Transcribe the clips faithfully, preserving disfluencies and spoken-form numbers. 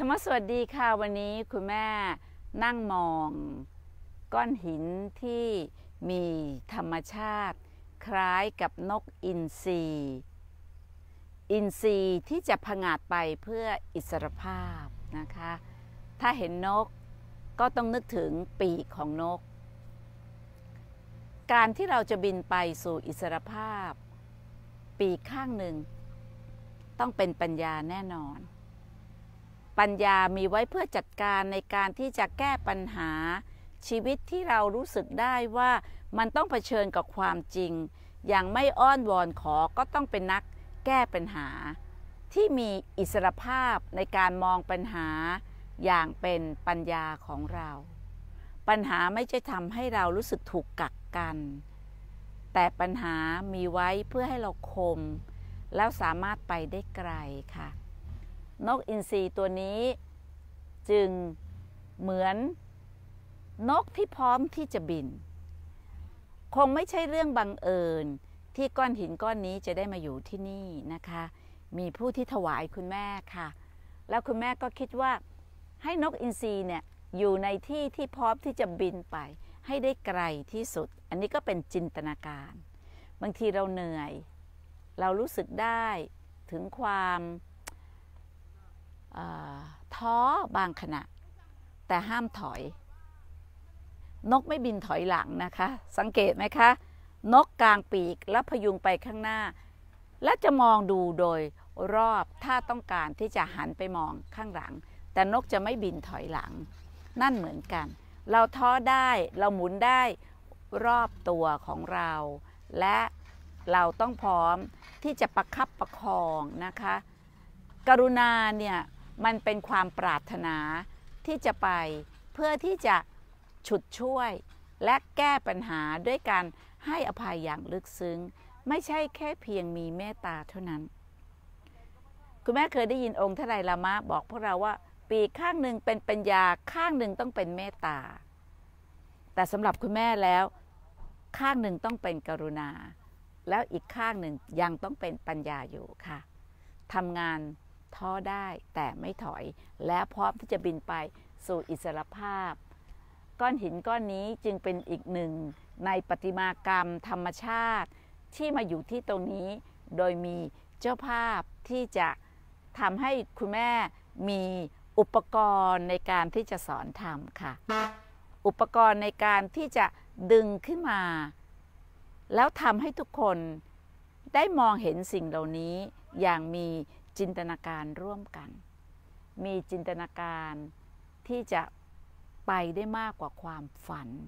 รมสวัสดีค่ะวันนี้คุณแม่นั่งมองก้อนหินที่มีธรรมชาติคล้ายกับนกอินทรีอินทรีที่จะผงาดไปเพื่ออิสรภาพนะคะถ้าเห็นนกก็ต้องนึกถึงปีกของนกการที่เราจะบินไปสู่อิสรภาพปีกข้างหนึ่งต้องเป็นปัญญาแน่นอนปัญญามีไว้เพื่อจัดการในการที่จะแก้ปัญหาชีวิตที่เรารู้สึกได้ว่ามันต้องเผชิญกับความจริงอย่างไม่อ้อนวอนขอก็ต้องเป็นนักแก้ปัญหาที่มีอิสรภาพในการมองปัญหาอย่างเป็นปัญญาของเราปัญหาไม่ใช่ทำให้เรารู้สึกถูกกักกันแต่ปัญหามีไว้เพื่อให้เราคมแล้วสามารถไปได้ไกลค่ะนกอินทรีตัวนี้จึงเหมือนนกที่พร้อมที่จะบินคงไม่ใช่เรื่องบังเอิญที่ก้อนหินก้อนนี้จะได้มาอยู่ที่นี่นะคะมีผู้ที่ถวายคุณแม่ค่ะแล้วคุณแม่ก็คิดว่าให้นกอินทรีเนี่ยอยู่ในที่ที่พร้อมที่จะบินไปให้ได้ไกลที่สุดอันนี้ก็เป็นจินตนาการบางทีเราเหนื่อยเรารู้สึกได้ถึงความท้อบางขณะแต่ห้ามถอยนกไม่บินถอยหลังนะคะสังเกตไหมคะนกกลางปีกแล้วพยุงไปข้างหน้าและจะมองดูโดยรอบถ้าต้องการที่จะหันไปมองข้างหลังแต่นกจะไม่บินถอยหลังนั่นเหมือนกันเราท้อได้เราหมุนได้รอบตัวของเราและเราต้องพร้อมที่จะประคับประคองนะคะกรุณาเนี่ยมันเป็นความปรารถนาที่จะไปเพื่อที่จะฉุดช่วยและแก้ปัญหาด้วยการให้อภัยอย่างลึกซึ้งไม่ใช่แค่เพียงมีเมตตาเท่านั้นคุณแม่เคยได้ยินองค์ทไลลามะบอกพวกเราว่าปีกข้างหนึ่งเป็นปัญญาข้างหนึ่งต้องเป็นเมตตาแต่สำหรับคุณแม่แล้วข้างหนึ่งต้องเป็นกรุณาแล้วอีกข้างหนึ่งยังต้องเป็นปัญญาอยู่ค่ะทำงานท้อได้แต่ไม่ถอยและพร้อมที่จะบินไปสู่อิสรภาพก้อนหินก้อนนี้จึงเป็นอีกหนึ่งในประติมากรรมธรรมชาติที่มาอยู่ที่ตรงนี้โดยมีเจ้าภาพที่จะทำให้คุณแม่มีอุปกรณ์ในการที่จะสอนทำค่ะอุปกรณ์ในการที่จะดึงขึ้นมาแล้วทำให้ทุกคนได้มองเห็นสิ่งเหล่านี้อย่างมีจินตนาการร่วมกันมีจินตนาการที่จะไปได้มากกว่าความฝัน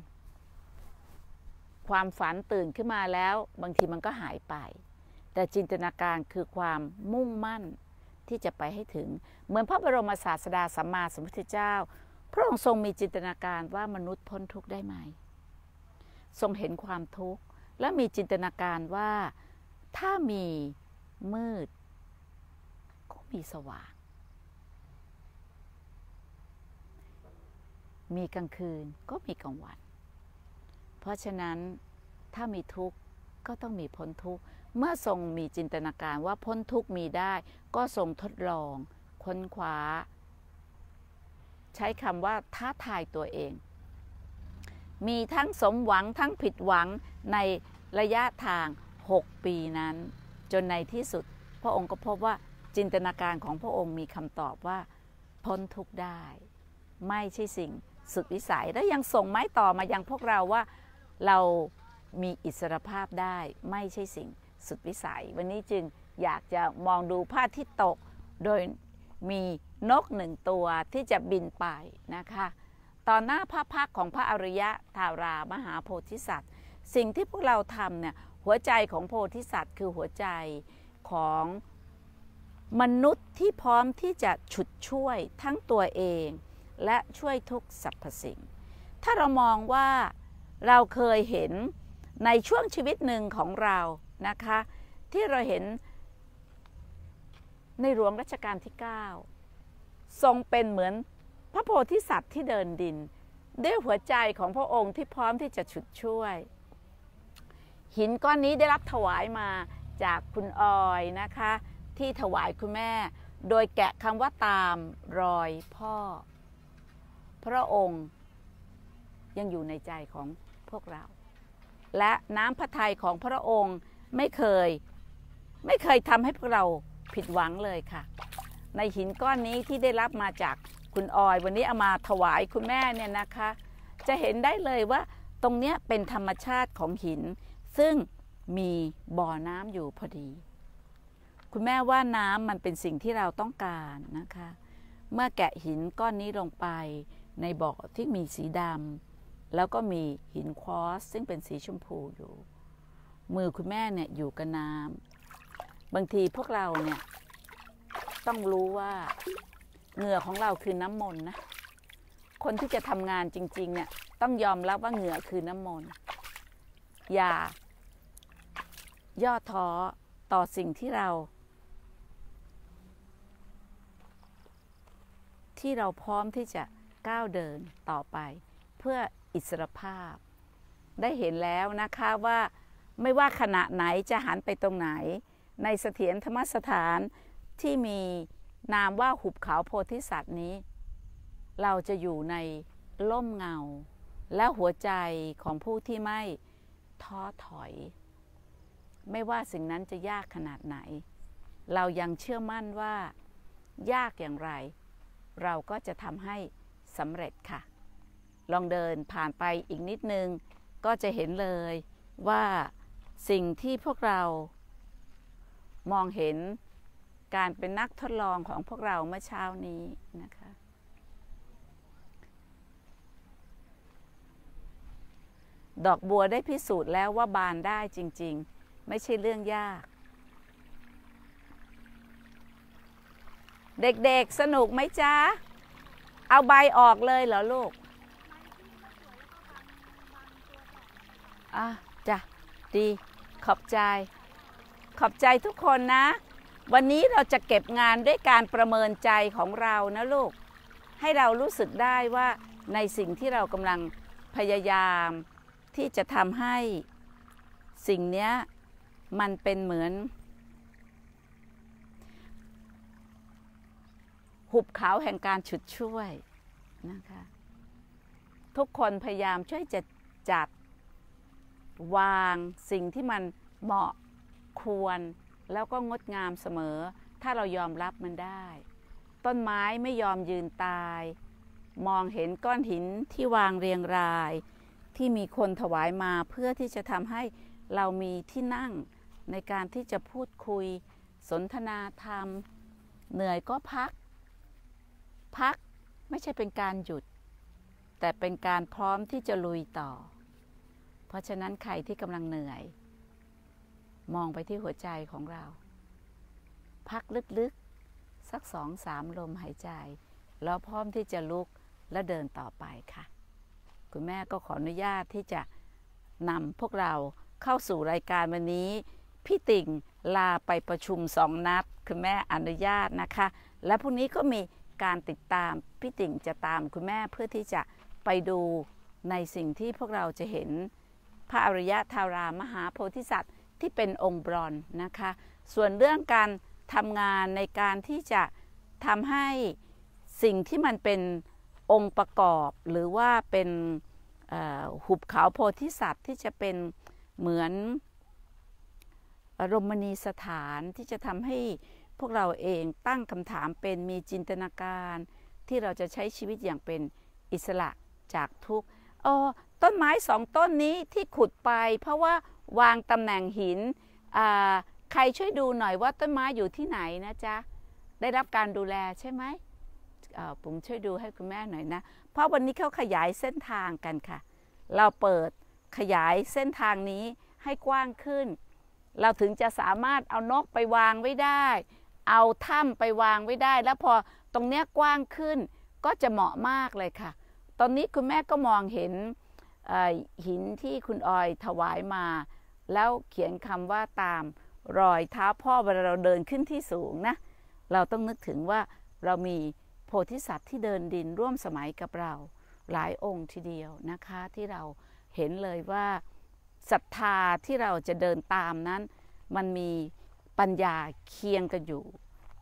ความฝันตื่นขึ้นมาแล้วบางทีมันก็หายไปแต่จินตนาการคือความมุ่งมั่นที่จะไปให้ถึงเหมือนพระบรมศาสดาสัมมาสัมพุทธเจ้าพระองค์ทรงมีจินตนาการว่ามนุษย์พ้นทุกข์ได้ไหมทรงเห็นความทุกข์และมีจินตนาการว่าถ้ามีมืดก็มีสว่างมีกลางคืนก็มีกลางวันเพราะฉะนั้นถ้ามีทุกข์ก็ต้องมีพ้นทุกข์เมื่อทรงมีจินตนาการว่าพ้นทุกข์มีได้ก็ทรงทดลองค้นคว้าใช้คำว่าท้าทายตัวเองมีทั้งสมหวังทั้งผิดหวังในระยะทางหกปีนั้นจนในที่สุดพระองค์ก็พบว่าจินตนาการของพระองค์มีคำตอบว่าพ้นทุกข์ได้ไม่ใช่สิ่งสุดวิสัยและยังส่งไม้ต่อมายังพวกเราว่าเรามีอิสรภาพได้ไม่ใช่สิ่งสุดวิสัยวันนี้จึงอยากจะมองดูพระอาทิตย์ตกโดยมีนกหนึ่งตัวที่จะบินไปนะคะตอนหน้าพระพักของพระอริยะธารามหาโพธิสัตว์สิ่งที่พวกเราทำเนี่ยหัวใจของโพธิสัตว์คือหัวใจของมนุษย์ที่พร้อมที่จะฉุดช่วยทั้งตัวเองและช่วยทุกสรรพสิ่งถ้าเรามองว่าเราเคยเห็นในช่วงชีวิตหนึ่งของเรานะคะที่เราเห็นในหลวงรัชกาลที่เก้าทรงเป็นเหมือนพระโพธิสัตว์ที่เดินดินด้วยหัวใจของพระองค์ที่พร้อมที่จะฉุดช่วยหินก้อนนี้ได้รับถวายมาจากคุณออยนะคะที่ถวายคุณแม่โดยแกะคำว่าตามรอยพ่อพระองค์ยังอยู่ในใจของพวกเราและน้ำพระทัยของพระองค์ไม่เคยไม่เคยทำให้พวกเราผิดหวังเลยค่ะในหินก้อนนี้ที่ได้รับมาจากคุณออยวันนี้เอามาถวายคุณแม่เนี่ยนะคะจะเห็นได้เลยว่าตรงนี้เป็นธรรมชาติของหินซึ่งมีบ่อน้ำอยู่พอดีคุณแม่ว่าน้ำมันเป็นสิ่งที่เราต้องการนะคะเมื่อแกะหินก้อนนี้ลงไปในบ่อที่มีสีดำแล้วก็มีหินควอร์ซซึ่งเป็นสีชมพูอยู่มือคุณแม่เนี่ยอยู่กับน้ำบางทีพวกเราเนี่ยต้องรู้ว่าเหงื่อของเราคือน้ำมนต์นะคนที่จะทำงานจริงๆเนี่ยต้องยอมรับว่าเหงื่อคือน้ำมนต์อย่าย่อท้อต่อสิ่งที่เราที่เราพร้อมที่จะก้าวเดินต่อไปเพื่ออิสรภาพได้เห็นแล้วนะคะว่าไม่ว่าขณะไหนจะหันไปตรงไหนในเสถียรธรรมสถานที่มีนามว่าหุบเขาโพธิสัตว์นี้เราจะอยู่ในร่มเงาและหัวใจของผู้ที่ไม่ท้อถอยไม่ว่าสิ่งนั้นจะยากขนาดไหนเรายังเชื่อมั่นว่ายากอย่างไรเราก็จะทำให้สำเร็จค่ะลองเดินผ่านไปอีกนิดนึงก็จะเห็นเลยว่าสิ่งที่พวกเรามองเห็นการเป็นนักทดลองของพวกเราเมื่อเช้านี้นะคะดอกบัวได้พิสูจน์แล้วว่าบานได้จริงๆไม่ใช่เรื่องยากเด็กๆสนุกไหมจ๊ะเอาใบออกเลยเหรอลูกอ่ะจ้ะดีขอบใจขอบใจทุกคนนะวันนี้เราจะเก็บงานด้วยการประเมินใจของเรานะลูกให้เรารู้สึกได้ว่าในสิ่งที่เรากำลังพยายามที่จะทำให้สิ่งนี้มันเป็นเหมือนหุบเขาแห่งการฉุดช่วยนะคะทุกคนพยายามช่วยจะจัดวางสิ่งที่มันเหมาะควรแล้วก็งดงามเสมอถ้าเรายอมรับมันได้ต้นไม้ไม่ยอมยืนตายมองเห็นก้อนหินที่วางเรียงรายที่มีคนถวายมาเพื่อที่จะทำให้เรามีที่นั่งในการที่จะพูดคุยสนทนาธรรมเหนื่อยก็พักพักไม่ใช่เป็นการหยุดแต่เป็นการพร้อมที่จะลุยต่อเพราะฉะนั้นใครที่กำลังเหนื่อยมองไปที่หัวใจของเราพักลึกๆสักสองสามลมหายใจแล้วพร้อมที่จะลุกและเดินต่อไปค่ะคุณแม่ก็ขออนุญาตที่จะนำพวกเราเข้าสู่รายการวันนี้พี่ติ่งลาไปประชุมสองนัดคุณแม่อนุญาตนะคะและพรุ่งนี้ก็มีการติดตามพี่ติ่งจะตามคุณแม่เพื่อที่จะไปดูในสิ่งที่พวกเราจะเห็นพระอริยธารามหาโพธิสัตว์ที่เป็นองค์บรอนนะคะส่วนเรื่องการทำงานในการที่จะทำให้สิ่งที่มันเป็นองค์ประกอบหรือว่าเป็นหุบเขาโพธิสัตว์ที่จะเป็นเหมือนอารมณีสถานที่จะทำให้พวกเราเองตั้งคำถามเป็นมีจินตนาการที่เราจะใช้ชีวิตอย่างเป็นอิสระจากทุกข์อ๋อต้นไม้สองต้นนี้ที่ขุดไปเพราะว่าวางตำแหน่งหินใครช่วยดูหน่อยว่าต้นไม้อยู่ที่ไหนนะจ๊ะได้รับการดูแลใช่ไหมผมช่วยดูให้คุณแม่หน่อยนะเพราะวันนี้เขาขยายเส้นทางกันค่ะเราเปิดขยายเส้นทางนี้ให้กว้างขึ้นเราถึงจะสามารถเอานกไปวางไว้ได้เอาถ้ำไปวางไว้ได้แล้วพอตรงนี้กว้างขึ้นก็จะเหมาะมากเลยค่ะตอนนี้คุณแม่ก็มองเห็นหินที่คุณออยถวายมาแล้วเขียนคำว่าตามรอยเท้าพ่อเวลาเราเดินขึ้นที่สูงนะเราต้องนึกถึงว่าเรามีโพธิสัตว์ที่เดินดินร่วมสมัยกับเราหลายองค์ทีเดียวนะคะที่เราเห็นเลยว่าศรัทธาที่เราจะเดินตามนั้นมันมีปัญญาเคียงกันอยู่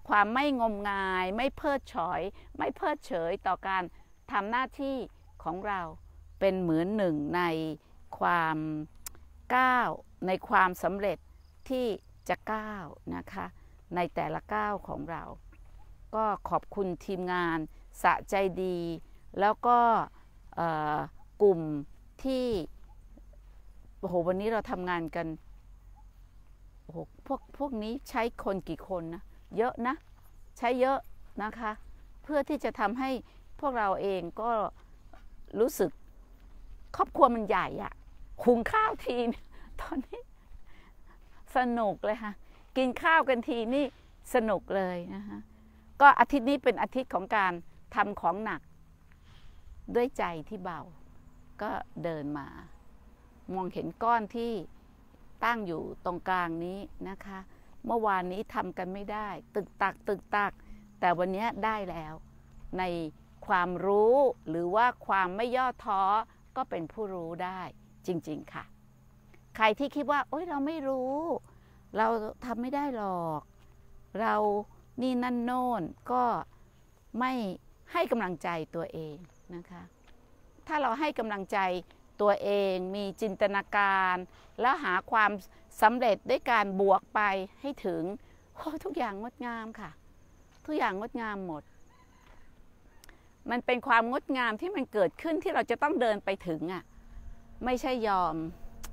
ความไม่งมงายไม่เพิดเฉยไม่เพิดเฉยต่อการทำหน้าที่ของเราเป็นเหมือนหนึ่งในความก้าวในความสำเร็จที่จะก้าวนะคะในแต่ละก้าวของเราก็ขอบคุณทีมงานสะใจดีแล้วก็กลุ่มที่โอ้โหวันนี้เราทำงานกันโอ้โหพวกพวกนี้ใช้คนกี่คนนะเยอะนะใช้เยอะนะคะเพื่อที่จะทำให้พวกเราเองก็รู้สึกครอบครัวมันใหญ่อะหุงข้าวทีตอนนี้สนุกเลยค่ะกินข้าวกันทีนี่สนุกเลยนะคะก็อาทิตย์นี้เป็นอาทิตย์ของการทำของหนักด้วยใจที่เบาก็เดินมามองเห็นก้อนที่ตั้งอยู่ตรงกลางนี้นะคะเมื่อวานนี้ทำกันไม่ได้ตึกตักตึกตักแต่วันนี้ได้แล้วในความรู้หรือว่าความไม่ย่อท้อก็เป็นผู้รู้ได้จริงๆค่ะใครที่คิดว่าโอ๊ยเราไม่รู้เราทำไม่ได้หรอกเรานี่นั่นโน่นก็ไม่ให้กำลังใจตัวเองนะคะถ้าเราให้กำลังใจตัวเองมีจินตนาการแล้วหาความสำเร็จด้วยการบวกไปให้ถึงโอ้ทุกอย่างงดงามค่ะทุกอย่างงดงามหมดมันเป็นความงดงามที่มันเกิดขึ้นที่เราจะต้องเดินไปถึงอ่ะไม่ใช่ยอม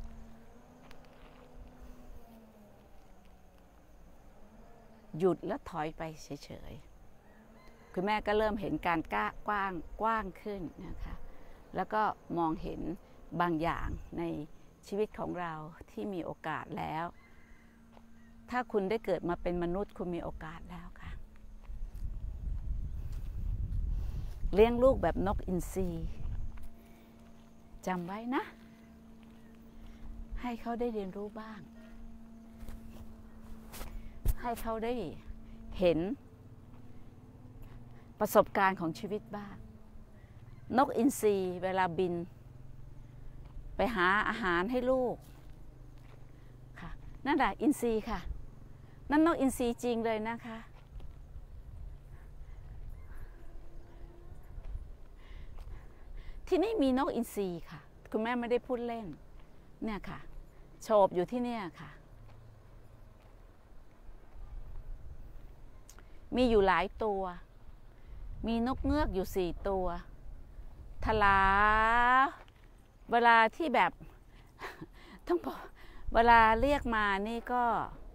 หยุดแล้วถอยไปเฉยๆคุณแม่ก็เริ่มเห็นการกว้างกว้างขึ้นนะคะแล้วก็มองเห็นบางอย่างในชีวิตของเราที่มีโอกาสแล้วถ้าคุณได้เกิดมาเป็นมนุษย์คุณมีโอกาสแล้วค่ะเลี้ยงลูกแบบนกอินทรีจำไว้นะให้เขาได้เรียนรู้บ้างให้เขาได้เห็นประสบการณ์ของชีวิตบ้างนกอินทรีเวลาบินไปหาอาหารให้ลูกค่ะนั่นแหละอินทรีค่ะนั่นนกอินทรีจริงเลยนะคะที่นี่มีนกอินทรีค่ะคุณแม่ไม่ได้พูดเล่นเนี่ยค่ะโฉบอยู่ที่เนี่ยค่ะมีอยู่หลายตัวมีนกเงือกอยู่สี่ตัวทลาเวลาที่แบบต้องบอกเวลาเรียกมานี่ก็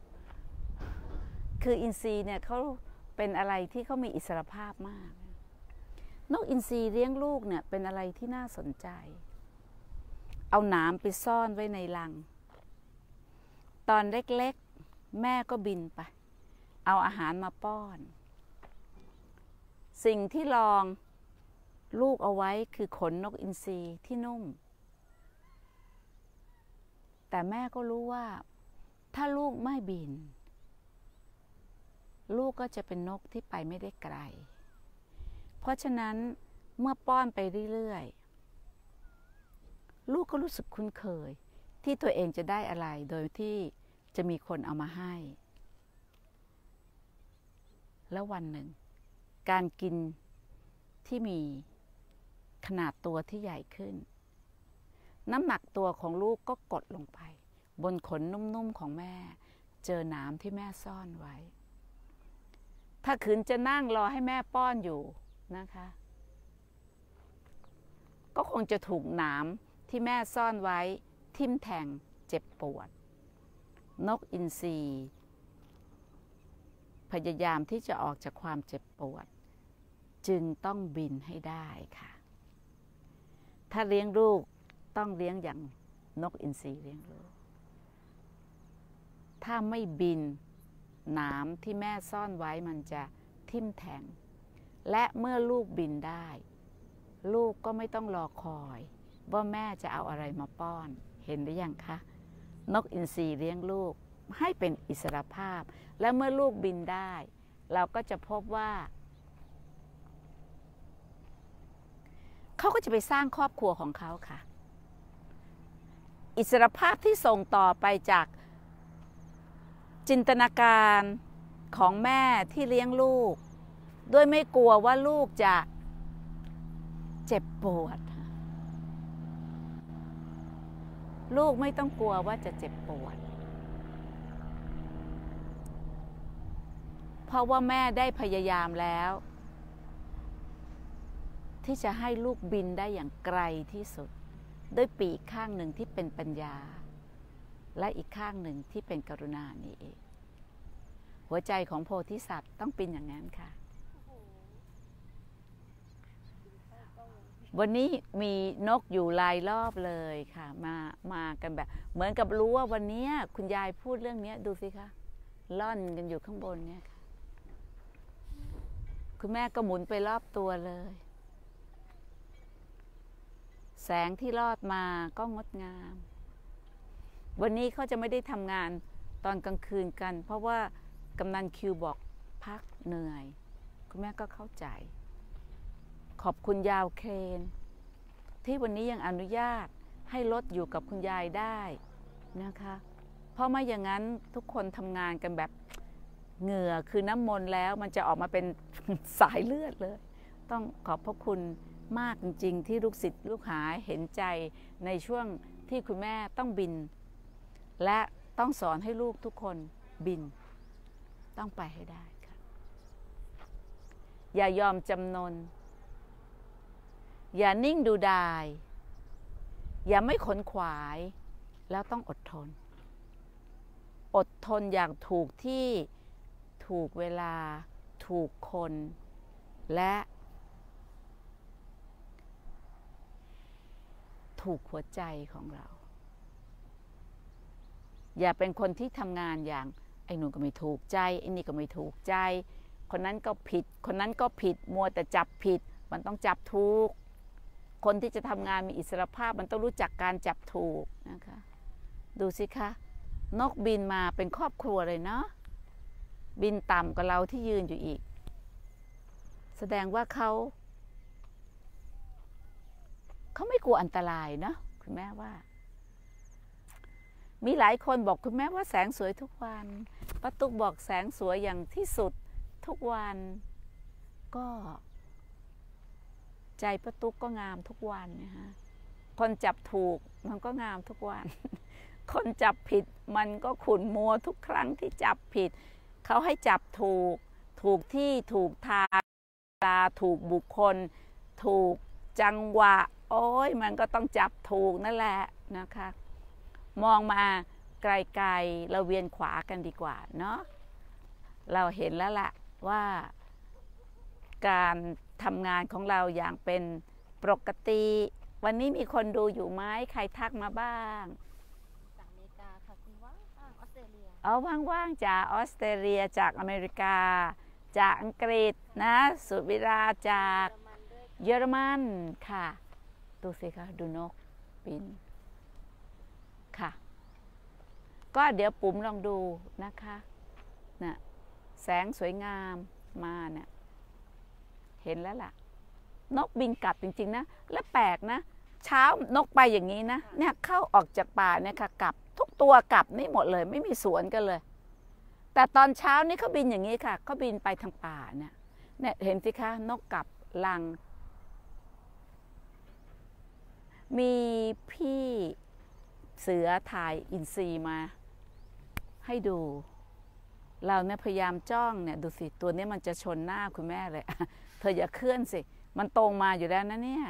คืออินทรีเนี่ยเขาเป็นอะไรที่เขามีอิสรภาพมากนกอินทรีเลี้ยงลูกเนี่ยเป็นอะไรที่น่าสนใจเอาหนามไปซ่อนไว้ในรังตอนเล็กๆแม่ก็บินไปเอาอาหารมาป้อนสิ่งที่ลองลูกเอาไว้คือขนนกอินทรีที่นุ่มแต่แม่ก็รู้ว่าถ้าลูกไม่บินลูกก็จะเป็นนกที่ไปไม่ได้ไกลเพราะฉะนั้นเมื่อป้อนไปเรื่อยๆลูกก็รู้สึกคุ้นเคยที่ตัวเองจะได้อะไรโดยที่จะมีคนเอามาให้แล้ววันหนึ่งการกินที่มีขนาดตัวที่ใหญ่ขึ้นน้ำหนักตัวของลูกก็กดลงไปบนขนนุ่มๆของแม่เจอหนามที่แม่ซ่อนไว้ถ้าขืนจะนั่งรอให้แม่ป้อนอยู่นะคะก็คงจะถูกหนามที่แม่ซ่อนไว้ทิ่มแทงเจ็บปวดนกอินทรีพยายามที่จะออกจากความเจ็บปวดจึงต้องบินให้ได้ค่ะถ้าเลี้ยงลูกต้องเลี้ยงอย่างนกอินทรีเลี้ยงลูกถ้าไม่บินหนามที่แม่ซ่อนไว้มันจะทิ่มแทงและเมื่อลูกบินได้ลูกก็ไม่ต้องรอคอยว่าแม่จะเอาอะไรมาป้อนเห็นหรือยังคะนกอินทรีเลี้ยงลูกให้เป็นอิสรภาพและเมื่อลูกบินได้เราก็จะพบว่าเขาก็จะไปสร้างครอบครัวของเขาค่ะอิสรภาพที่ส่งต่อไปจากจินตนาการของแม่ที่เลี้ยงลูกด้วยไม่กลัวว่าลูกจะเจ็บปวดลูกไม่ต้องกลัวว่าจะเจ็บปวดเพราะว่าแม่ได้พยายามแล้วที่จะให้ลูกบินได้อย่างไกลที่สุดด้วยปีกข้างหนึ่งที่เป็นปัญญาและอีกข้างหนึ่งที่เป็นกรุณานี่เองหัวใจของโพธิสัตว์ต้องเป็นอย่างนั้นค่ะวันนี้มีนกอยู่รายรอบเลยค่ะมามากันแบบเหมือนกับรู้ว่าวันนี้คุณยายพูดเรื่องนี้ดูสิคะล่อนกันอยู่ข้างบนเนี่ยค่ะคุณแม่ก็หมุนไปรอบตัวเลยแสงที่รอดมาก็งดงามวันนี้เขาจะไม่ได้ทำงานตอนกลางคืนกันเพราะว่ากำนันคิวบอกพักเหนื่อยคุณแม่ก็เข้าใจขอบคุณยาวเคนที่วันนี้ยังอนุญาตให้รถอยู่กับคุณยายได้นะคะเพราะไม่อย่างนั้นทุกคนทำงานกันแบบเหงื่อคือน้ำมนต์แล้วมันจะออกมาเป็นสายเลือดเลยต้องขอบพระคุณมากจริงๆที่ลูกศิษย์ลูกหาเห็นใจในช่วงที่คุณแม่ต้องบินและต้องสอนให้ลูกทุกคนบินต้องไปให้ได้ค่ะอย่ายอมจำนนอย่านิ่งดูดายอย่าไม่ขนขวายแล้วต้องอดทนอดทนอย่างถูกที่ถูกเวลาถูกคนและถูกหัวใจของเราอย่าเป็นคนที่ทำงานอย่างไอ้นู่นก็ไม่ถูกใจไอ้นี่ก็ไม่ถูกใจคนนั้นก็ผิดคนนั้นก็ผิดมัวแต่จับผิดมันต้องจับถูกคนที่จะทำงานมีอิสรภาพมันต้องรู้จักการจับถูกนะคะดูสิคะนกบินมาเป็นครอบครัวเลยเนาะบินต่ำกว่าเราที่ยืนอยู่อีกแสดงว่าเขาเขาไม่กลัวอันตรายเนาะคุณแม่ว่ามีหลายคนบอกคุณแม่ว่าแสงสวยทุกวันป้าตุ๊กบอกแสงสวยอย่างที่สุดทุกวันก็ใจป้าตุ๊กก็งามทุกวันนะคะคนจับถูกมันก็งามทุกวันคนจับผิดมันก็ขุ่นมัวทุกครั้งที่จับผิดเขาให้จับถูกถูกที่ถูกทางเวลาถูกบุคคลถูกจังหวะโอ้ยมันก็ต้องจับถูกนั่นแหละนะคะมองมาไกลๆเราเวียนขวากันดีกว่าเนาะเราเห็นแล้วล่ะว่าการทำงานของเราอย่างเป็นปกติวันนี้มีคนดูอยู่ไหมใครทักมาบ้างจากอเมริกาค่ะคุณว่างออสเตรเลียอ๋อว่างๆจากออสเตรเลียจากอเมริกาจากอังกฤษนะสุวิราจากเยอรมันค่ะดูสิคะดูนกบินค่ะก็เดี๋ยวปุ๋มลองดูนะคะน่ะแสงสวยงามมาเนี่ยเห็นแล้วล่ะนกบินกลับจริงๆนะและแปลกนะเช้านกไปอย่างนี้นะเนี่ยเข้าออกจากป่าเนี่ยค่ะกลับทุกตัวกลับนี่หมดเลยไม่มีสวนกันเลยแต่ตอนเช้านี่เขาบินอย่างนี้ค่ะเขาบินไปทางป่าเนี่ยเนี่ยเห็นสิคะนกกลับรังมีพี่เสือถ่ายอินทรีมาให้ดูเราเนี่ยพยายามจ้องเนี่ยดูสิตัวนี้มันจะชนหน้าคุณแม่เลยเธออย่าเคลื่อนสิมันตรงมาอยู่แล้วนะเนี่ย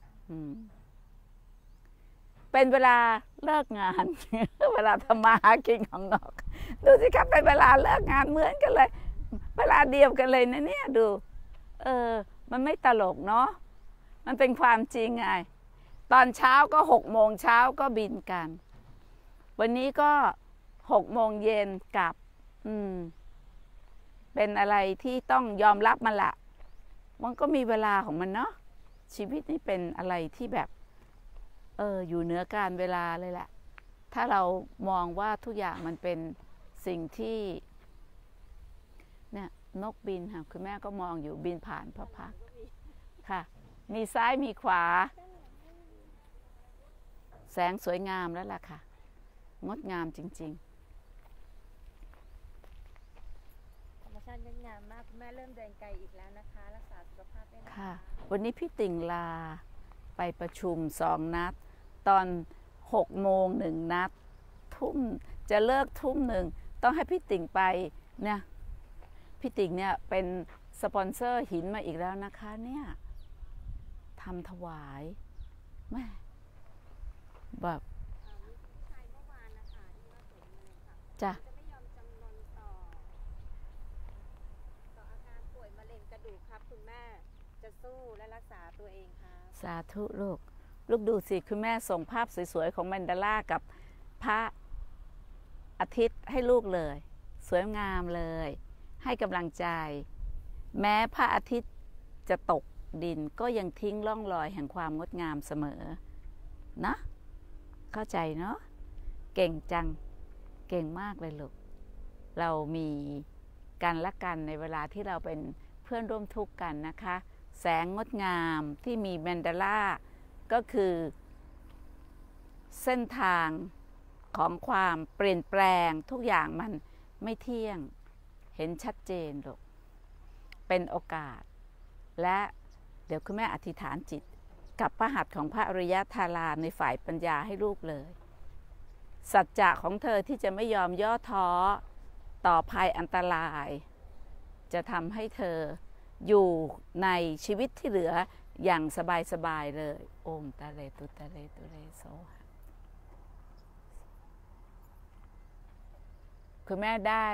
เป็นเวลาเลิกงานเวลาทำมาหากินของนกดูสิครับเป็นเวลาเลิกงานเหมือนกันเลยเวลาเดียวกันเลยนะเนี่ยดูเออมันไม่ตลกเนาะมันเป็นความจริงไงตอนเช้าก็หกโมงเช้าก็บินกันวันนี้ก็หกโมงเย็นกลับอืมเป็นอะไรที่ต้องยอมรับมันละมันก็มีเวลาของมันเนาะชีวิตนี่เป็นอะไรที่แบบเอออยู่เหนือการเวลาเลยแหละถ้าเรามองว่าทุกอย่างมันเป็นสิ่งที่เนี่ยนกบินค่ะคุณแม่ก็มองอยู่บินผ่านพระพักค่ะมีซ้ายมีขวาแสงสวยงามแล้วล่ะค่ะงดงามจริงๆคุณแม่เริ่มเดินไกลอีกแล้วนะคะ รักษาสุขภาพด้วยนะคะค่ะ วันนี้พี่ติ่งลาไปประชุมสองนัด ตอนหกโมงหนึ่งนัด ทุ่มจะเลิกทุ่มหนึ่งต้องให้พี่ติ่งไปเนี่ยพี่ติ่งเนี่ยเป็นสปอนเซอร์หินมาอีกแล้วนะคะเนี่ยทำถวายแม่แบบเอ่อมีผู้ชายเมื่อวานนะคะที่ว่าสวยมะเร็งค่ะจ้ะจะไม่ยอมจำนนต่อ ต่ออาการป่วยมะเร็งกระดูกครับคุณแม่จะสู้และรักษาตัวเองครับสาธุลูก ลูกดูสิคุณแม่ส่งภาพสวยๆของแมนเดลากับพระอาทิตย์ให้ลูกเลย สวยงามเลย ให้กำลังใจ แม้พระอาทิตย์จะตกดินก็ยังทิ้งร่องรอยแห่งความงดงามเสมอนะเข้าใจเนาะเก่งจังเก่งมากเลยลูก เรามีกันและกันในเวลาที่เราเป็นเพื่อนร่วมทุกข์กันนะคะ แสงงดงามที่มีแมนเดลาก็คือเส้นทางของความเปลี่ยนแปลงทุกอย่างมันไม่เที่ยงเห็นชัดเจนลูกเป็นโอกาส และเดี๋ยวคุณแม่อธิษฐานจิตกับพระหัตถ์ของพระอริยธาราในฝ่ายปัญญาให้ลูกเลย สัจจะของเธอที่จะไม่ยอมย่อท้อต่อภัยอันตราย จะทำให้เธออยู่ในชีวิตที่เหลืออย่างสบายๆเลยโอมตะเลตุตะเลตุเลโซหะคุณแม่ได้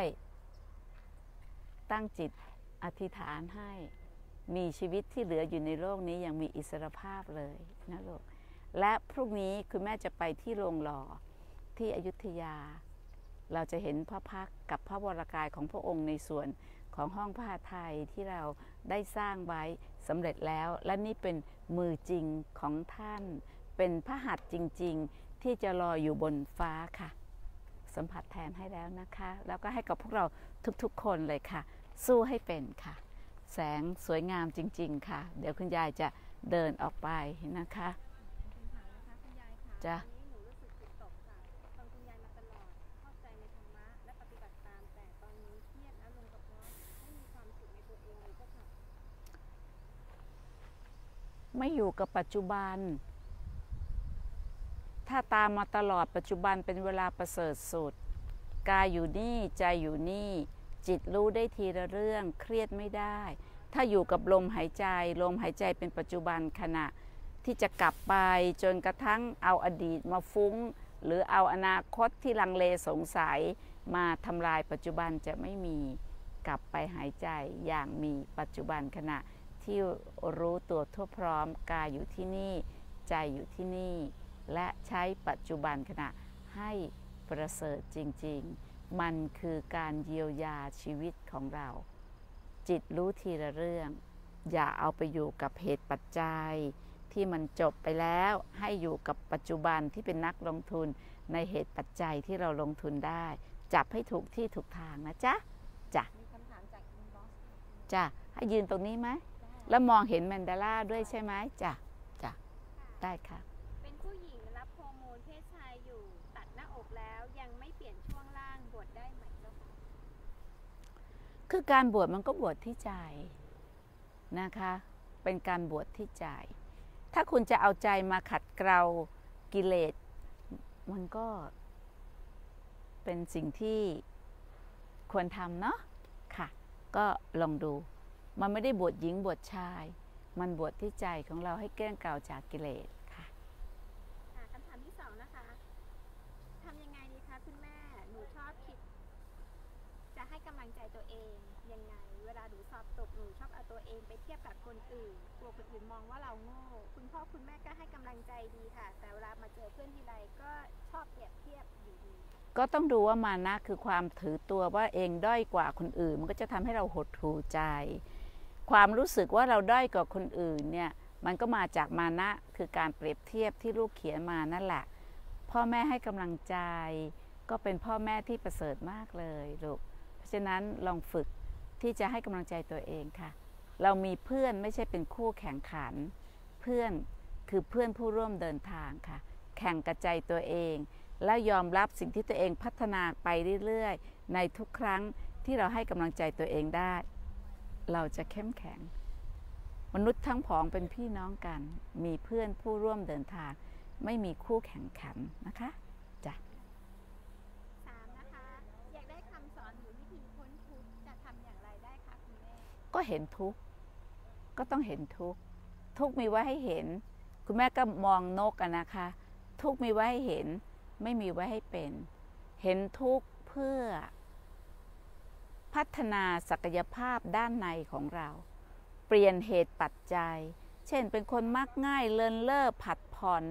ตั้งจิตอธิษฐานให้มีชีวิตที่เหลืออยู่ในโลกนี้อย่างมีอิสรภาพเลยนะลูกและพรุ่งนี้คุณแม่จะไปที่โรงหล่อที่อยุธยา เราจะเห็นพระพักตร์กับพระวรกายของพระองค์ในส่วนของห้องผ้าไทยที่เราได้สร้างไว้สำเร็จแล้วและนี่เป็นมือจริงของท่านเป็นพระหัตถ์จริงๆที่จะลอยอยู่บนฟ้าค่ะสัมผัสแทนให้แล้วนะคะแล้วก็ให้กับพวกเราทุกๆคนเลยค่ะสู้ให้เป็นค่ะแสงสวยงามจริงๆค่ะเดี๋ยวคุณยายจะเดินออกไปนะคะคุณยายค่ะคุณยายค่ะจ้ะวันนี้หนูรู้สึกจิตตกค่ะฟังคุณยายมาตลอดเข้าใจในธรรมะและปฏิบัติตามแต่ตอนนี้เครียดและลงกับเพราะไม่มีความสุขในตัวเองเลยเจ้าค่ะไม่อยู่กับปัจจุบันถ้าตามมาตลอดปัจจุบันเป็นเวลาประเสริฐสุดกายอยู่นี่ใจอยู่นี่จิตรู้ได้ทีละเรื่องเครียดไม่ได้ถ้าอยู่กับลมหายใจลมหายใจเป็นปัจจุบันขณะที่จะกลับไปจนกระทั่งเอาอดีตมาฟุ้งหรือเอาอนาคตที่ลังเลสงสัยมาทำลายปัจจุบันจะไม่มีกลับไปหายใจอย่างมีปัจจุบันขณะที่รู้ตัวทั่วพร้อมกายอยู่ที่นี่ใจอยู่ที่นี่และใช้ปัจจุบันขณะให้ประเสริฐจริงๆมันคือการเยียวยาชีวิตของเราจิตรู้ทีละเรื่องอย่าเอาไปอยู่กับเหตุปัจจัยที่มันจบไปแล้วให้อยู่กับปัจจุบันที่เป็นนักลงทุนในเหตุปัจจัยที่เราลงทุนได้จับให้ถูกที่ถูกทางนะจ๊ะจ้ะมีคำถามจากอินบ็อกซ์ค่ะคุณจ้ะให้ยืนตรงนี้ไหมได้แล้วมองเห็นแมนเดลาด้วยใช่ไหมจ้ะจ้ะได้ค่ะเป็นผู้หญิงรับฮอร์โมนเพศชายอยู่ตัดหน้าอกแล้วยังไม่เปลี่ยนช่วงล่างบวชได้ไหมเจ้าค่ะคือการบวชมันก็บวชที่ใจนะคะเป็นการบวชที่ใจถ้าคุณจะเอาใจมาขัดเกลากิเลสมันก็เป็นสิ่งที่ควรทำเนาะค่ะก็ลองดูมันไม่ได้บวชหญิงบวชชายมันบวชที่ใจของเราให้เกลี้ยงเกลาจากกิเลสค่ะค่ะคำถามที่สองนะคะทำยังไงดีคะคุณแม่หนูชอบคิดจะให้กำลังใจตัวเองยังไงเวลาหนูสอบตกหนูชอบเอาตัวเองไปเทียบกับคนอื่นกลัวคนอื่นมองว่าเราโง่คุณพ่อคุณแม่ก็ให้กำลังใจดีค่ะแต่เวลามาเจอเพื่อนทีไรก็ชอบเปรียบเทียบอยู่ดีก็ต้องดูว่ามานะคือความถือตัวว่าเองด้อยกว่าคนอื่นมันก็จะทำให้เราหดหู่ใจ ความรู้สึกว่าเราด้อยกว่าคนอื่นเนี่ยมันก็มาจากมานะคือการเปรียบเทียบที่ลูกเขียนมานั่นแหละพ่อแม่ให้กำลังใจก็เป็นพ่อแม่ที่ประเสริฐมากเลยลูกเพราะฉะนั้นลองฝึกที่จะให้กำลังใจตัวเองค่ะเรามีเพื่อนไม่ใช่เป็นคู่แข่งขันเพื่อนคือเพื่อนผู้ร่วมเดินทางค่ะแข่งกระใจตัวเองและยอมรับสิ่งที่ตัวเองพัฒนาไปเรื่อยๆในทุกครั้งที่เราให้กำลังใจตัวเองได้เราจะเข้มแข็งมนุษย์ทั้งผองเป็นพี่น้องกันมีเพื่อนผู้ร่วมเดินทางไม่มีคู่แข่งขันนะคะจ้ะสามนะคะอยากได้คำสอนหรือวิธีพ้นทุกข์จะทำอย่างไรได้คะคุณแม่ก็เห็นทุกข์ก็ต้องเห็นทุกข์ทุกข์มีไว้ให้เห็นคุณแม่ก็มองนกอะนะคะทุกข์มีไว้ให้เห็นไม่มีไว้ให้เป็นเห็นทุกข์เพื่อพัฒนาศักยภาพด้านในของเราเปลี่ยนเหตุปัจจัยเช่นเป็นคนมักง่ายเลินเล่อผัดผ่อน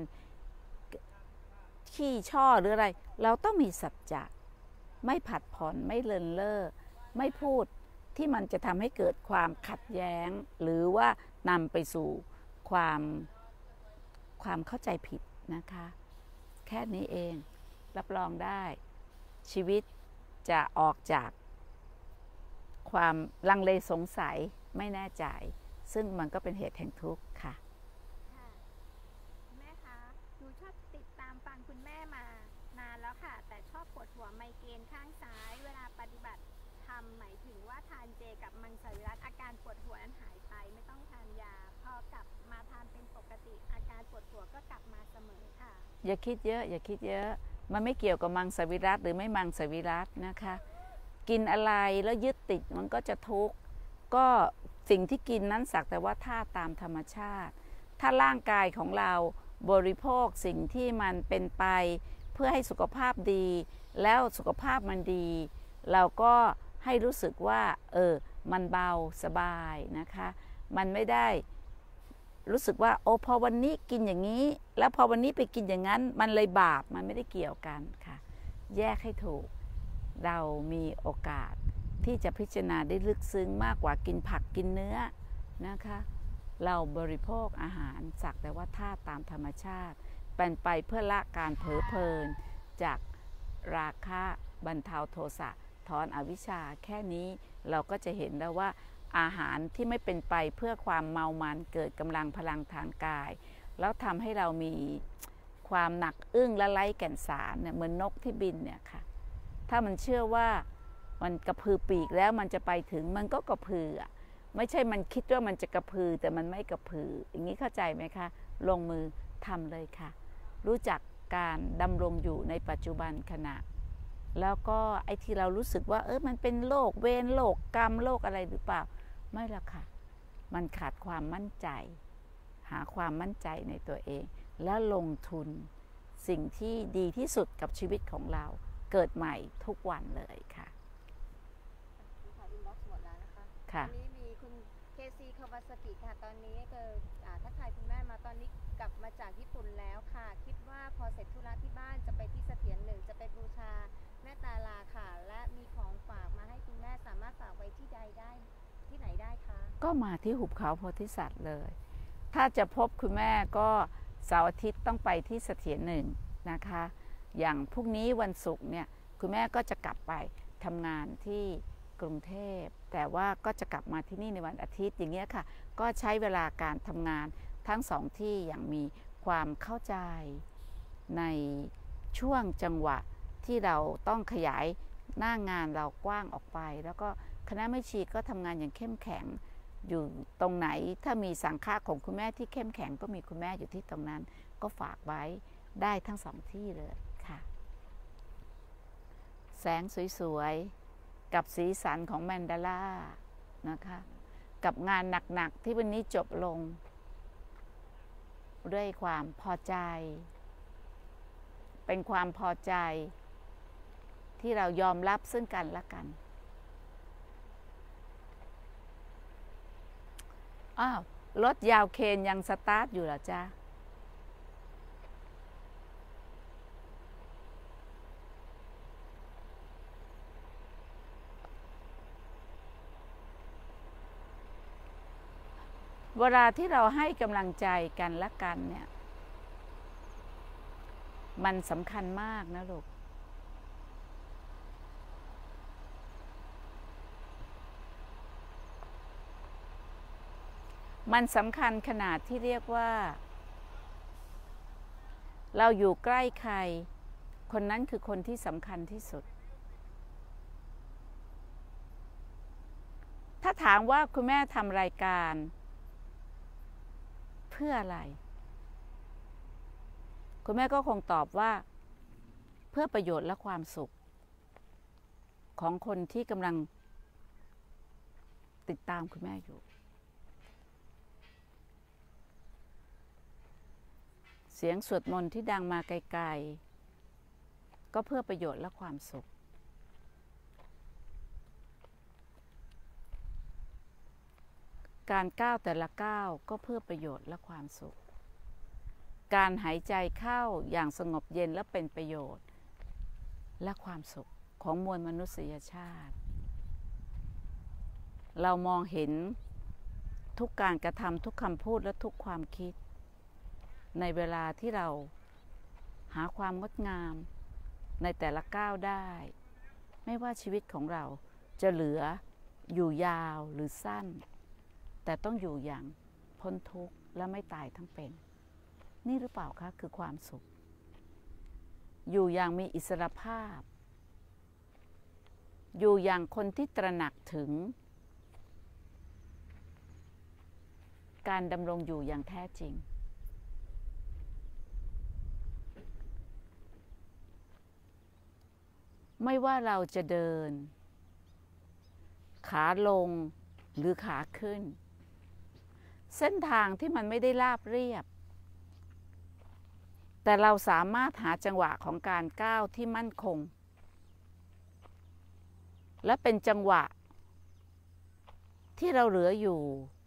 ขี้ช่อหรืออะไรเราต้องมีสัจจะไม่ผัดผ่อนไม่เลินเล่อไม่พูดที่มันจะทำให้เกิดความขัดแย้งหรือว่านำไปสู่ความความเข้าใจผิดนะคะแค่นี้เองรับรองได้ชีวิตจะออกจากความลังเลสงสัยไม่แน่ใจซึ่งมันก็เป็นเหตุแห่งทุกข์ค่ะค่ะแม่คะหนูชอบติดตามฟังคุณแม่มานานแล้วค่ะแต่ชอบปวดหัวไมเกรนข้างซ้ายเวลาปฏิบัติธรรมหมายถึงว่าทานเจกับมังสวิรัติอาการปวดหัวนั้นหายไปไม่ต้องทานยาพอกลับมาทานเป็นปกติอาการปวดหัวก็กลับมาเสมอค่ะอย่าคิดเยอะอย่าคิดเยอะมันไม่เกี่ยวกับมังสวิรัติหรือไม่มังสวิรัตินะคะกินอะไรแล้วยึดติดมันก็จะทุกข์ก็สิ่งที่กินนั้นสักแต่ว่าธาตุตามธรรมชาติถ้าร่างกายของเราบริโภคสิ่งที่มันเป็นไปเพื่อให้สุขภาพดีแล้วสุขภาพมันดีเราก็ให้รู้สึกว่าเออมันเบาสบายนะคะมันไม่ได้รู้สึกว่าโอ้พอวันนี้กินอย่างนี้แล้วพอวันนี้ไปกินอย่างนั้นมันเลยบาปมันไม่ได้เกี่ยวกันค่ะแยกให้ถูกเรามีโอกาสที่จะพิจารณาได้ลึกซึ้งมากกว่ากินผักกินเนื้อนะคะเราบริโภคอาหารสักแต่ว่าธาตุตามธรรมชาติเป็นไปเพื่อละการเผลอเพลินจากราคะบรรเทาโทสะถอนอวิชชาแค่นี้เราก็จะเห็นแล้วว่าอาหารที่ไม่เป็นไปเพื่อความเมามันเกิดกำลังพลังทางกายแล้วทำให้เรามีความหนักอึ้งและไร้แก่นสารเนี่ยเหมือนนกที่บินเนี่ยค่ะถ้ามันเชื่อว่ามันกระพือปีกแล้วมันจะไปถึงมันก็กระพือไม่ใช่มันคิดว่ามันจะกระพือแต่มันไม่กระพืออย่างนี้เข้าใจไหมคะลงมือทำเลยค่ะรู้จักการดำรงอยู่ในปัจจุบันขณะแล้วก็ไอ้ที่เรารู้สึกว่าเออมันเป็นโรคเวรโรคกรรมโรคอะไรหรือเปล่าไม่ละค่ะมันขาดความมั่นใจหาความมั่นใจในตัวเองแล้วลงทุนสิ่งที่ดีที่สุดกับชีวิตของเราเกิดใหม่ทุกวันเลยค่ะค่ะอินบ็อกซ์หมดแล้วนะคะค่ะตอนนี้มีคุณเคซีคาวาซากิค่ะตอนนี้ก็ทักทายคุณแม่มาตอนนี้กลับมาจากญี่ปุ่นแล้วค่ะคิดว่าพอเสร็จธุระที่บ้านจะไปที่เสถียรหนึ่งจะไปบูชาแม่ตาลาค่ะและมีของฝากมาให้คุณแม่สามารถฝากไว้ที่ใดได้ที่ไหนได้คะก็มาที่หุบเขาโพธิสัตว์เลยถ้าจะพบคุณแม่ก็เสาร์อาทิตย์ต้องไปที่เสถียรหนึ่งนะคะอย่างพรุ่งนี้วันศุกร์เนี่ยคุณแม่ก็จะกลับไปทำงานที่กรุงเทพแต่ว่าก็จะกลับมาที่นี่ในวันอาทิตย์อย่างเงี้ยค่ะก็ใช้เวลาการทำงานทั้งสองที่อย่างมีความเข้าใจในช่วงจังหวะที่เราต้องขยายหน้างานเรากว้างออกไปแล้วก็คณะแม่ชีก็ทำงานอย่างเข้มแข็งอยู่ตรงไหนถ้ามีสังฆะของคุณแม่ที่เข้มแข็งก็มีคุณแม่อยู่ที่ตรงนั้นก็ฝากไว้ได้ทั้งสองที่เลยค่ะแสงสวยๆกับสีสันของแมนดาล่านะคะกับงานหนักๆที่วันนี้จบลงด้วยความพอใจเป็นความพอใจที่เรายอมรับซึ่งกันและกันอ้าวรถยาวเคนยังสตาร์ทอยู่เหรอจ๊ะเวลาที่เราให้กำลังใจกันและกันเนี่ยมันสำคัญมากนะลูกมันสำคัญขนาดที่เรียกว่าเราอยู่ใกล้ใครคนนั้นคือคนที่สำคัญที่สุดถ้าถามว่าคุณแม่ทำรายการเพื่ออะไร คุณแม่ก็คงตอบว่าเพื่อประโยชน์และความสุขของคนที่กำลังติดตามคุณแม่อยู่เสียงสวดมนต์ที่ดังมาไกลๆก็เพื่อประโยชน์และความสุขการก้าวแต่ละก้าวก็เพื่อประโยชน์และความสุขการหายใจเข้าอย่างสงบเย็นและเป็นประโยชน์และความสุขของมวลมนุษยชาติเรามองเห็นทุกการกระทำทุกคำพูดและทุกความคิดในเวลาที่เราหาความงดงามในแต่ละก้าวได้ไม่ว่าชีวิตของเราจะเหลืออยู่ยาวหรือสั้นแต่ต้องอยู่อย่างพ้นทุกข์และไม่ตายทั้งเป็นนี่หรือเปล่าคะคือความสุขอยู่อย่างมีอิสรภาพอยู่อย่างคนที่ตระหนักถึงการดำรงอยู่อย่างแท้จริงไม่ว่าเราจะเดินขาลงหรือขาขึ้นเส้นทางที่มันไม่ได้ราบเรียบแต่เราสามารถหาจังหวะของการก้าวที่มั่นคงและเป็นจังหวะที่เราเหลืออยู่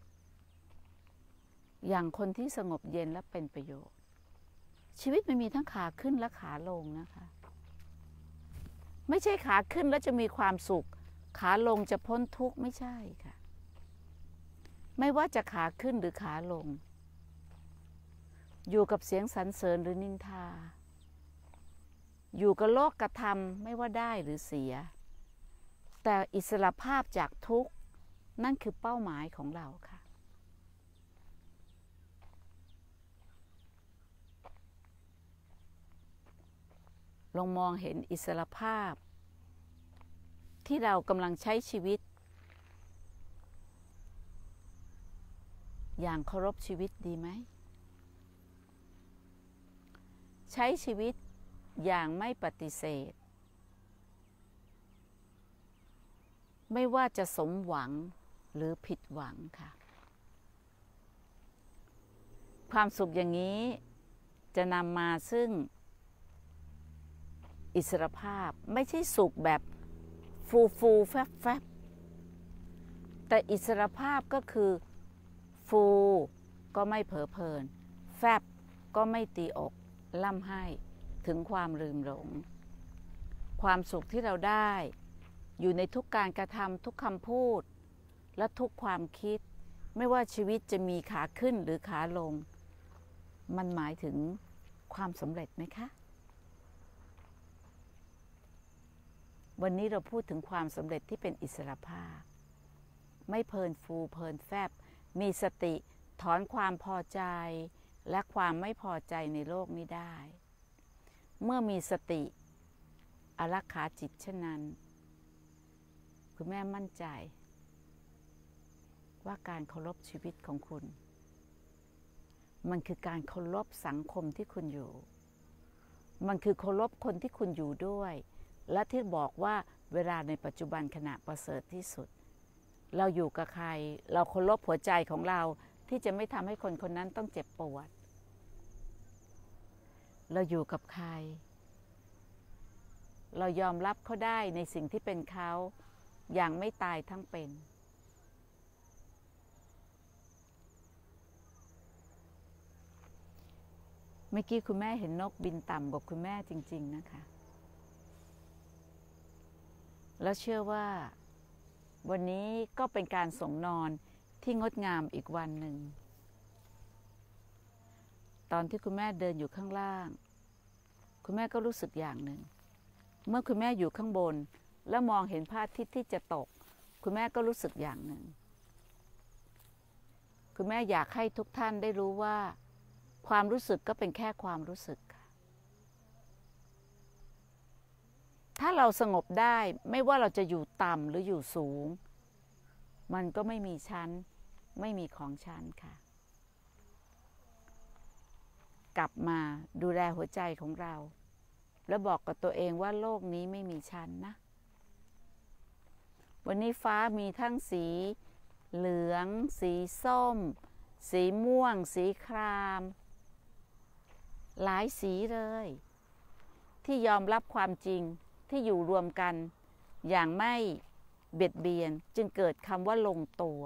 อย่างคนที่สงบเย็นและเป็นประโยชน์ชีวิตมันมีทั้งขาขึ้นและขาลงนะคะไม่ใช่ขาขึ้นแล้วจะมีความสุขขาลงจะพ้นทุกข์ไม่ใช่ค่ะไม่ว่าจะขาขึ้นหรือขาลงอยู่กับเสียงสรรเสริญหรือนินทาอยู่กับโลกกระทำไม่ว่าได้หรือเสียแต่อิสรภาพจากทุกข์นั่นคือเป้าหมายของเราค่ะลองมองเห็นอิสรภาพที่เรากำลังใช้ชีวิตอย่างเคารพชีวิตดีไหมใช้ชีวิตอย่างไม่ปฏิเสธไม่ว่าจะสมหวังหรือผิดหวังค่ะความสุขอย่างนี้จะนำมาซึ่งอิสรภาพไม่ใช่สุขแบบฟูฟูแฟบแฟบแต่อิสรภาพก็คือฟูก็ไม่เผลอเพลินแฟบก็ไม่ตีอกล่ำไห้ถึงความลืมหลงความสุขที่เราได้อยู่ในทุกการกระทำทุกคำพูดและทุกความคิดไม่ว่าชีวิตจะมีขาขึ้นหรือขาลงมันหมายถึงความสำเร็จไหมคะวันนี้เราพูดถึงความสำเร็จที่เป็นอิสรภาพไม่เพลินฟูเพลินแฟบมีสติถอนความพอใจและความไม่พอใจในโลกนี้ได้เมื่อมีสติอารักขาจิตเช่นนั้นคุณแม่มั่นใจว่าการเคารพชีวิตของคุณมันคือการเคารพสังคมที่คุณอยู่มันคือเคารพคนที่คุณอยู่ด้วยและที่บอกว่าเวลาในปัจจุบันขณะประเสริฐที่สุดเราอยู่กับใครเราเคารพหัวใจของเราที่จะไม่ทำให้คนคนนั้นต้องเจ็บปวดเราอยู่กับใครเรายอมรับเขาได้ในสิ่งที่เป็นเขาอย่างไม่ตายทั้งเป็นเมื่อกี้คุณแม่เห็นนกบินต่ำกว่าคุณแม่จริงๆนะคะแล้วเชื่อว่าวันนี้ก็เป็นการส่งนอนที่งดงามอีกวันหนึ่งตอนที่คุณแม่เดินอยู่ข้างล่างคุณแม่ก็รู้สึกอย่างหนึ่งเมื่อคุณแม่อยู่ข้างบนแล้วมองเห็นพระอาทิตย์ที่จะตกคุณแม่ก็รู้สึกอย่างหนึ่งคุณแม่อยากให้ทุกท่านได้รู้ว่าความรู้สึกก็เป็นแค่ความรู้สึกถ้าเราสงบได้ไม่ว่าเราจะอยู่ต่ำหรืออยู่สูงมันก็ไม่มีชั้นไม่มีของชั้นค่ะกลับมาดูแลหัวใจของเราแล้วบอกกับตัวเองว่าโลกนี้ไม่มีชั้นนะวันนี้ฟ้ามีทั้งสีเหลืองสีส้มสีม่วงสีครามหลายสีเลยที่ยอมรับความจริงที่อยู่รวมกันอย่างไม่เบียดเบียนจึงเกิดคำว่าลงตัว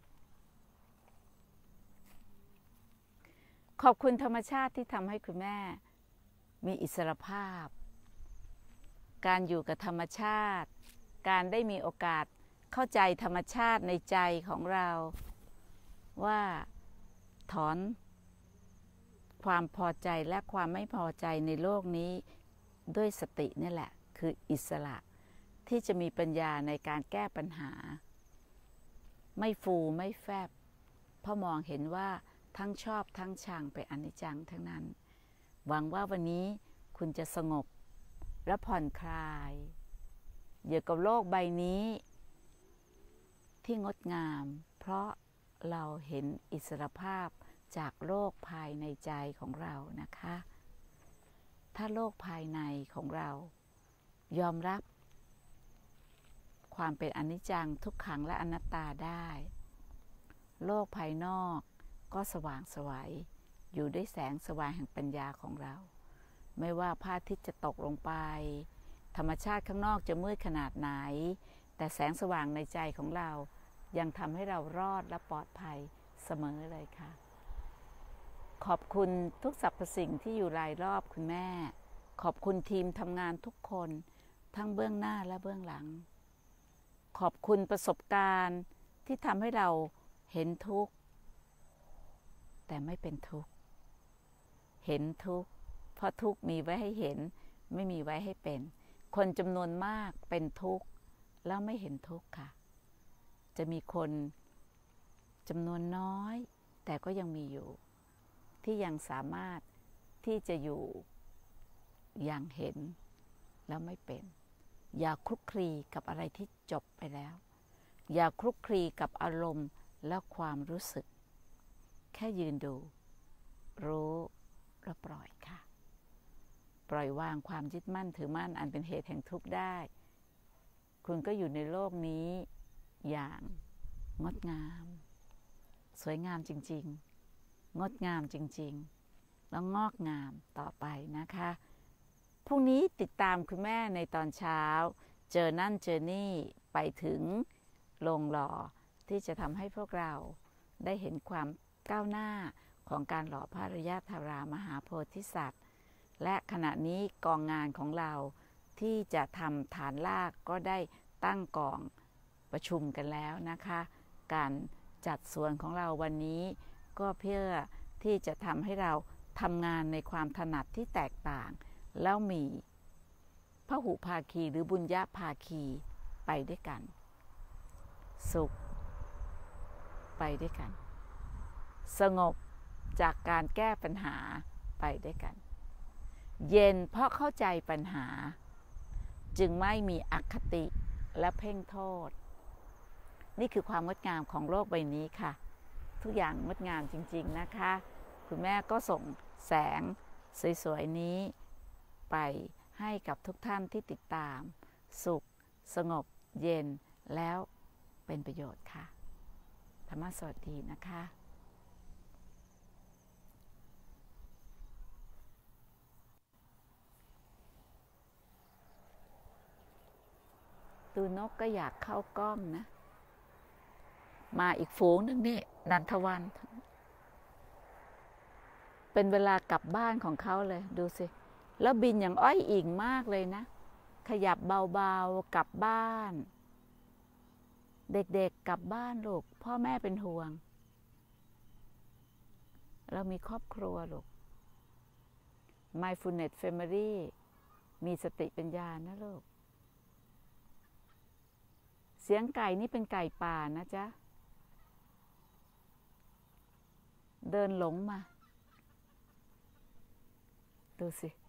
ขอบคุณธรรมชาติที่ทำให้คุณแม่มีอิสรภาพการอยู่กับธรรมชาติการได้มีโอกาสเข้าใจธรรมชาติในใจของเราว่าถอนความพอใจและความไม่พอใจในโลกนี้ด้วยสตินี่แหละคืออิสระที่จะมีปัญญาในการแก้ปัญหาไม่ฟูไม่แฟบเพราะมองเห็นว่าทั้งชอบทั้งชังเป็นอนิจจังทั้งนั้นหวังว่าวันนี้คุณจะสงบและผ่อนคลายอยู่กับโลกใบนี้ที่งดงามเพราะเราเห็นอิสรภาพจากโลกภายในใจของเรานะคะถ้าโลกภายในของเรายอมรับความเป็นอนิจจังทุกขังและอนัตตาได้โลกภายนอกก็สว่างไสวอยู่ด้วยแสงสว่างแห่งปัญญาของเราไม่ว่าพระอาทิตย์จะตกลงไปธรรมชาติข้างนอกจะมืดขนาดไหนแต่แสงสว่างในใจของเรายังทำให้เรารอดและปลอดภัยเสมอเลยค่ะขอบคุณทุกสรรพสิ่งที่อยู่รายรอบคุณแม่ขอบคุณทีมทำงานทุกคนทั้งเบื้องหน้าและเบื้องหลังขอบคุณประสบการณ์ที่ทำให้เราเห็นทุกข์แต่ไม่เป็นทุกข์เห็นทุกข์เพราะทุกข์มีไว้ให้เห็นไม่มีไว้ให้เป็นคนจำนวนมากเป็นทุกข์แล้วไม่เห็นทุกข์ค่ะจะมีคนจำนวนน้อยแต่ก็ยังมีอยู่ที่ยังสามารถที่จะอยู่อย่างเห็นแล้วไม่เป็นอย่าคลุกคลีกับอะไรที่จบไปแล้วอย่าคลุกคลีกับอารมณ์และความรู้สึกแค่ยืนดูรู้แล้วปล่อยค่ะปล่อยวางความยึดมั่นถือมั่นอันเป็นเหตุแห่งทุกข์ได้คุณก็อยู่ในโลกนี้อย่างงดงามสวยงามจริงๆงดงามจริงๆแล้วงอกงามต่อไปนะคะพรุ่งนี้ติดตามคุณแม่ในตอนเช้าเจอนั่นเจอนี่ไปถึงโรงหล่อที่จะทำให้พวกเราได้เห็นความก้าวหน้าของการหล่อพระอริยธารามหาโพธิสัตว์และขณะนี้กองงานของเราที่จะทำฐานรากก็ได้ตั้งกองประชุมกันแล้วนะคะการจัดส่วนของเราวันนี้ก็เพื่อที่จะทำให้เราทำงานในความถนัดที่แตกต่างแล้วมีพหุภาคีหรือบุญญาภาคีไปด้วยกันสุขไปด้วยกันสงบจากการแก้ปัญหาไปด้วยกันเย็นเพราะเข้าใจปัญหาจึงไม่มีอคติและเพ่งโทษนี่คือความงดงามของโลกใบนี้ค่ะทุกอย่างงดงามจริงๆนะคะคุณแม่ก็ส่งแสงสวยๆนี้ไปให้กับทุกท่านที่ติดตามสุขสงบเย็นแล้วเป็นประโยชน์ค่ะธรรมะสวัสดีนะคะตูนกก็อยากเข้ากล้องนะมาอีกฝูงนึงนี่นันทวันเป็นเวลากลับบ้านของเขาเลยดูสิแล้วบินอย่างอ้อยอิงมากเลยนะขยับเบาๆกลับบ้านเด็กๆกลับบ้านลูกพ่อแม่เป็นห่วงเรามีครอบครัวลูก mindfulness family มีสติปัญญานะลูกเสียงไก่นี่เป็นไก่ป่านะจ๊ะเดินหลงมาดูสิ